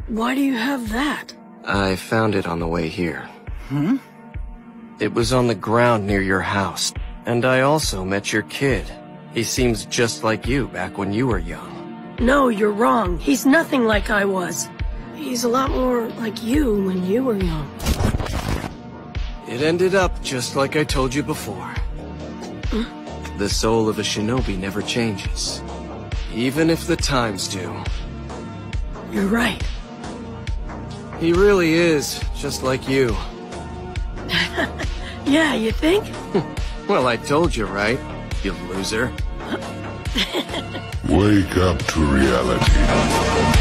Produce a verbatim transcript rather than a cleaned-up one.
Why do you have that? I found it on the way here. Hmm? It was on the ground near your house. And I also met your kid. He seems just like you back when you were young. No, you're wrong. He's nothing like I was. He's a lot more like you when you were young. It ended up just like I told you before. Huh? The soul of a shinobi never changes. Even if the times do. You're right. He really is just like you. Yeah, you think? Well, I told you, right, you loser? Wake up to reality.